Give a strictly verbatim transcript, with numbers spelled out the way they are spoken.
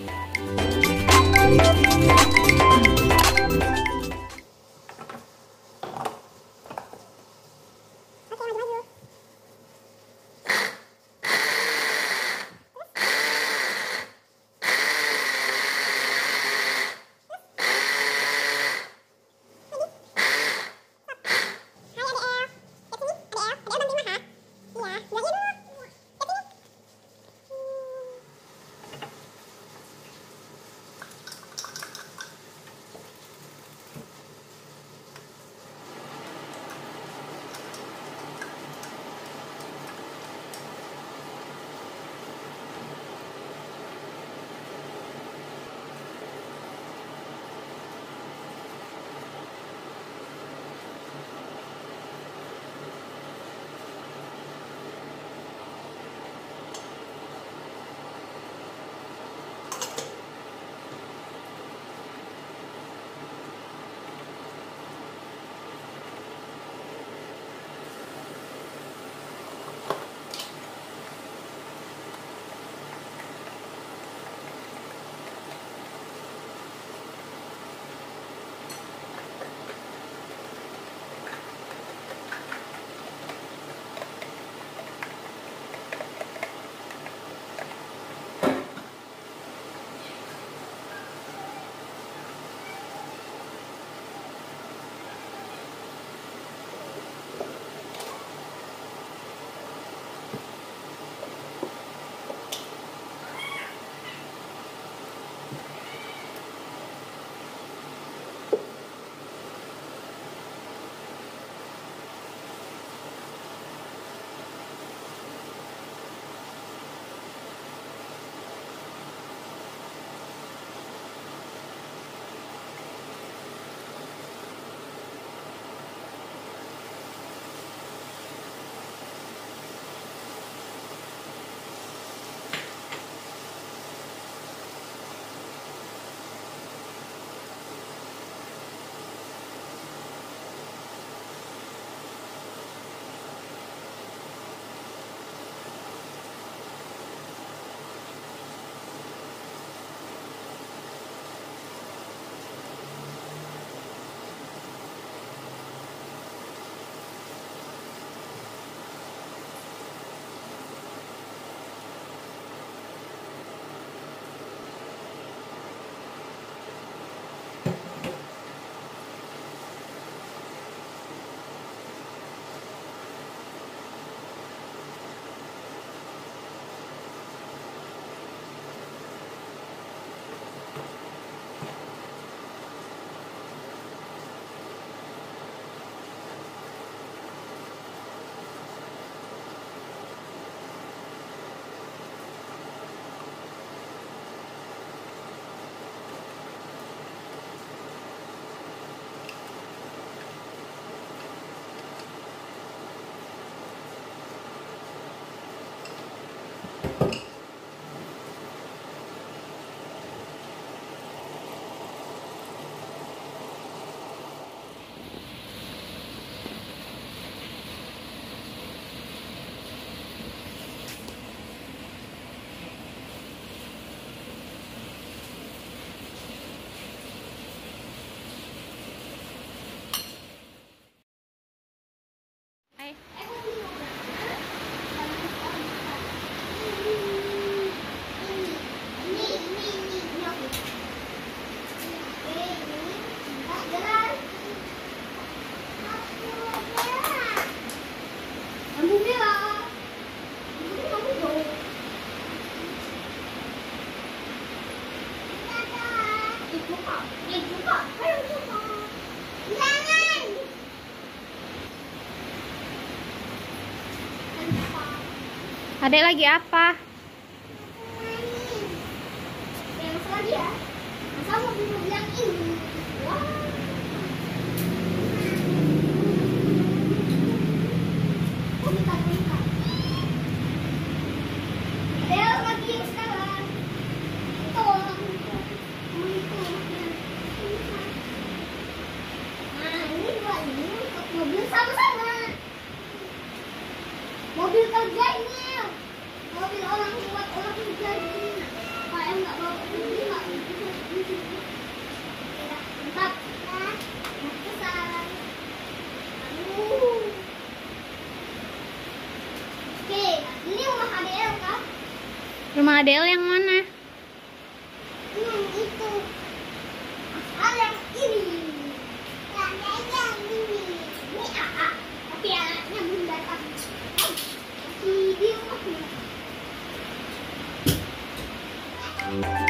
Adek lagi apa? Yang lagi ya? Masa mau bilang ini? Wah. Oh, minta-minta. Adek lagi yang sekarang. Itu. Nah, ini dua ini untuk mobil sama-sama. Mobil kerja ini. Mobil orang Oke, ini rumah Adel kan? Rumah Adel yang mana? Hmm, itu. Asal yang ini. Yang yang ini. Ini A A. Tapi anaknya belum datang. Eh, masih di rumahnya.